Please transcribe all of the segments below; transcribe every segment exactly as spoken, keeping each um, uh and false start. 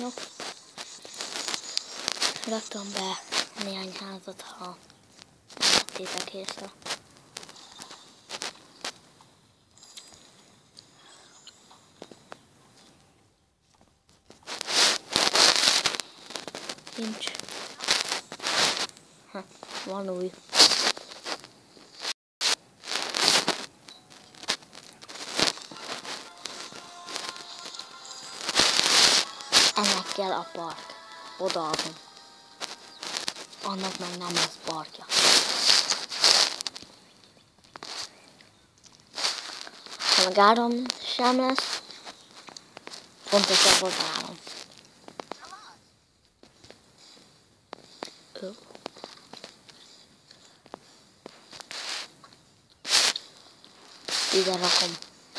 Jó. Raktam be néhány házat, ha nem vettétek észre. Nincs. Ha, van új. Ennek kell a park. Odaadom. Annak meg nem lesz parkja. Ha meg áram sem lesz, fontosabb az áram. Ö. Ide rakom.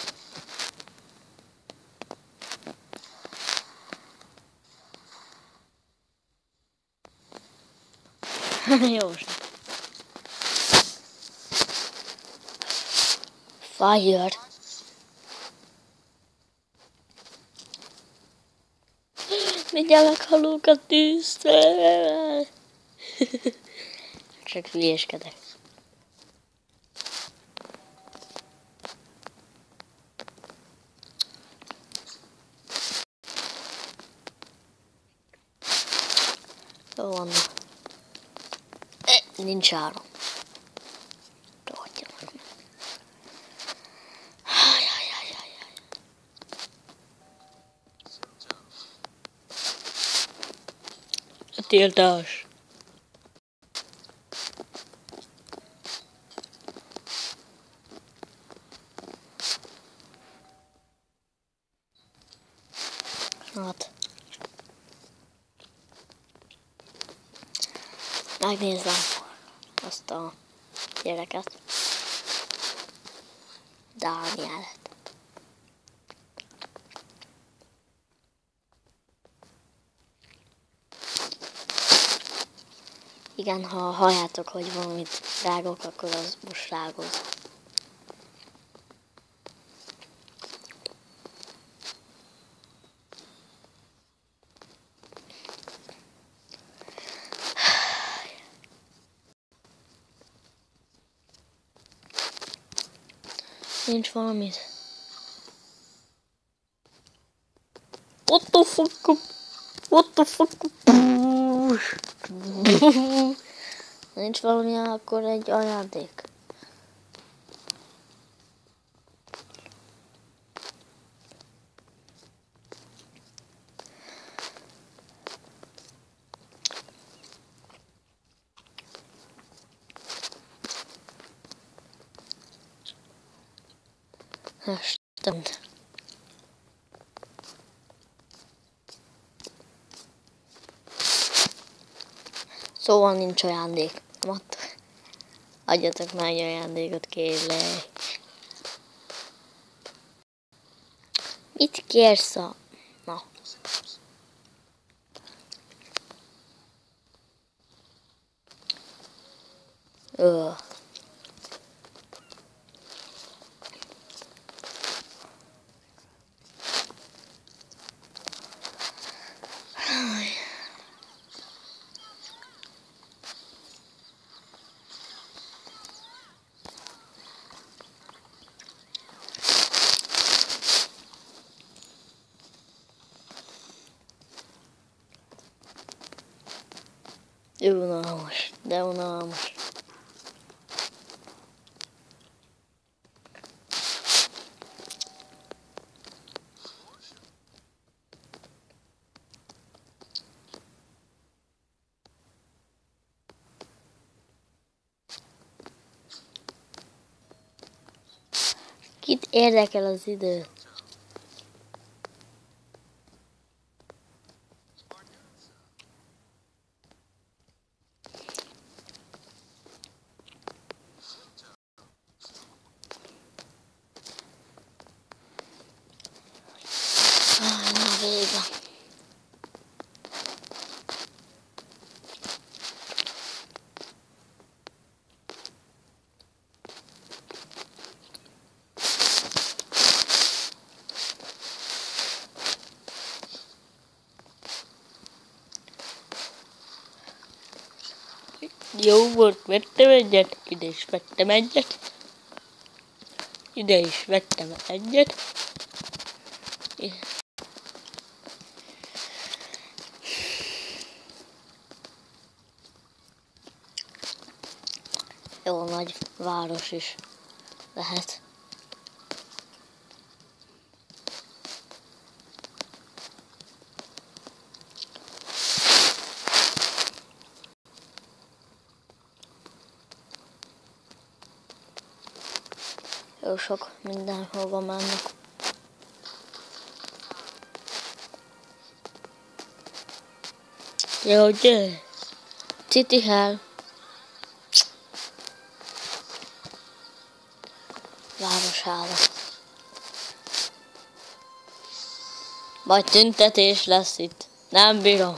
Jó. Fire. Mindjárt meghalunk a tűztől. Csak hülyéskedek. Jó van. Nincs áram. Rohadjanak meg. Ajajajajaj. Tiltás. Hát. Megnézem azt a gyereket. Dánielet. Igen, ha halljátok, hogy valamit rágok, akkor az most rágoz. Nincs valamit. What the fuck? What the fuck? Nincs valami, akkor egy ajándék. Stimmt. Szóval nincs ajándék. Nem adtak. Adjatok már egy ajándékot, kérlek. Mit kérsz a... Na. Ö. Unalmas, de unalmas. Kit érdekel az idő? Na vége. Jó volt, vettem egyet, ide is vettem egyet. Ide is vettem egyet. Jó nagy város is lehet. Jó sok mindenhova mennek. Jó, gyere! City Hall. Városhála. Vagy tüntetés lesz itt. Nem bírom.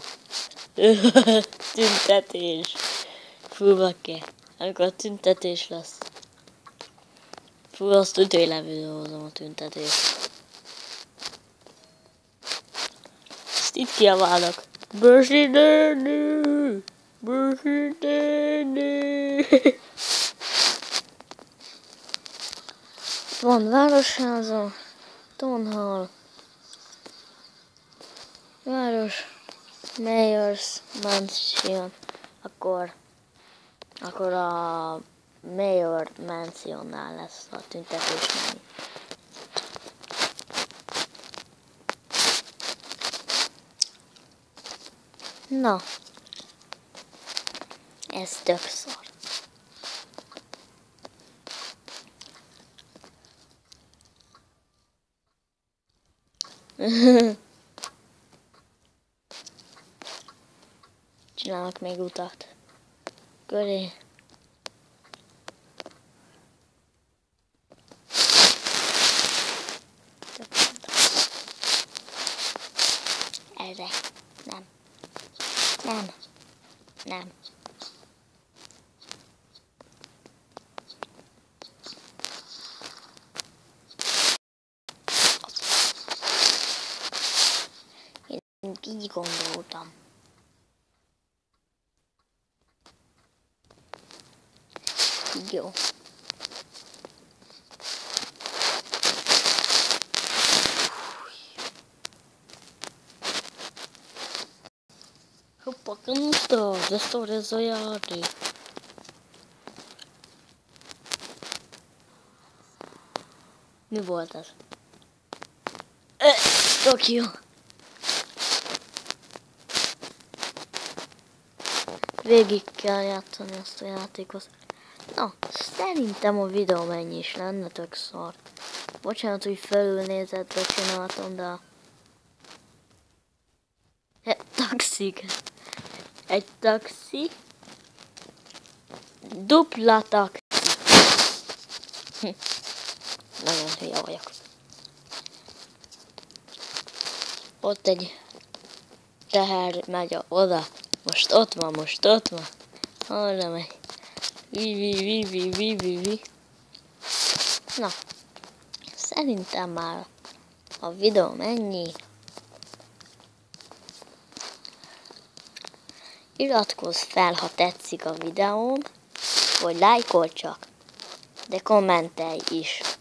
Tüntetés. Fú, bakker. Amikor tüntetés lesz. Fú, azt tényleg videózom a tüntetést. Ezt itt kiabálnak. Bősíteni! Bősíteni! Van városháza, Townhall, város, Mayor's Mansion, akkor, akkor a Mayor Mansionnál lesz a tüntetés meg. Na, ez tök szar. Csinálnak még utat köré. Erre. Nem. Nem. Nem. Én így gondoltam. Jó. Hoppa, kanista, det står det så játék. Mi volt ez? Tokió. Végig kell játszani azt a játékot. Na, szerintem a videó mennyi is lenne, tök szar. Bocsánat, hogy felülnézetre csináltam, de... Egy taxik. Egy taxi. Dupla taxi. Hm. Nagyon hülye vagyok. Ott egy teher megy a, oda. Most ott van, most ott van. Arra megy. Vi, vi, vi, vi, vi, vi, vi. Na, szerintem már a videó ennyi. Iratkozz fel, ha tetszik a videóm, vagy lájkolj csak, de kommentelj is.